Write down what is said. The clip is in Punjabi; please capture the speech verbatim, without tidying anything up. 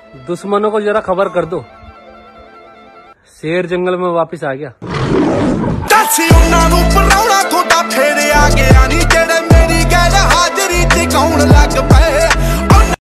दुश्मनों को जरा खबर कर दो, शेर जंगल में वापस आ गया।